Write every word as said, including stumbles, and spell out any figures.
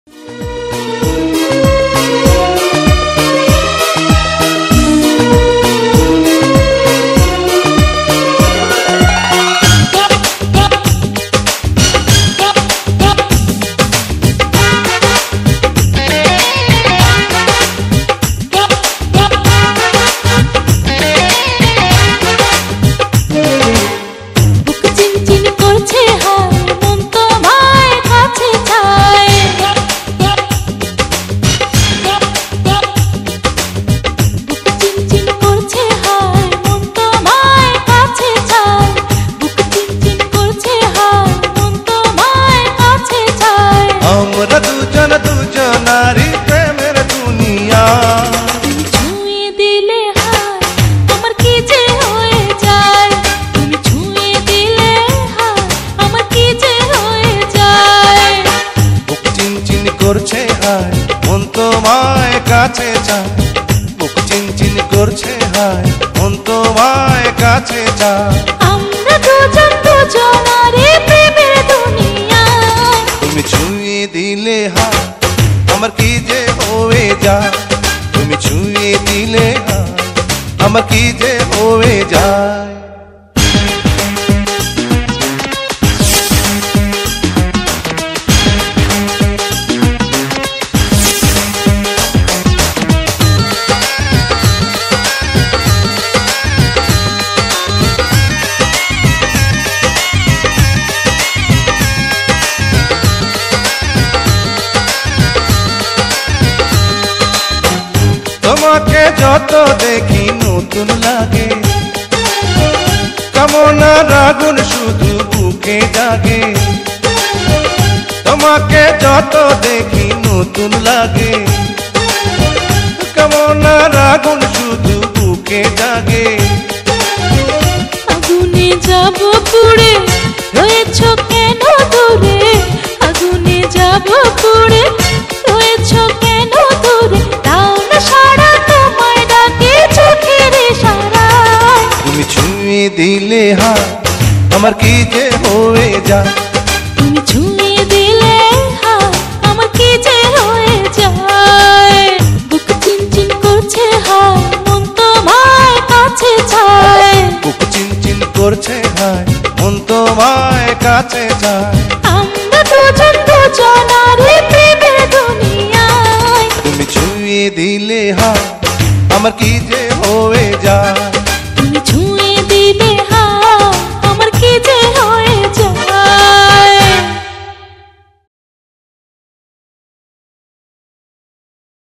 করছে হায় মন তোমায় কাছে চায়, বুক চিনচিন করছে হায় মন তোমায় কাছে চায়। আমরা দুজন দুজনারে প্রেমের দুনিয়ায়, তুমি ছুঁয়ে দিলে হায় আমার কি যে হয়ে যায়, তুমি ছুঁয়ে দিলে হায় আমার কি যে হয়ে যায়। তোমাকে যত দেখি নতুন লাগে, কামনার আগুন শুধু বুকে জাগে। তোমাকে যত দেখি নতুন লাগে, কামনার আগুন শুধু বুকে জাগে। আগুনে যাব পুড়ে রয়েছ কেন দূরে, আগুনে যাব পুড়ে রয়েছ কেন দূরে, তাও না সারা তোমায় ডাকে চোখের ইশারায়। তুমি ছুঁয়ে দিলে হায় আমার কি যে হয়ে যায়,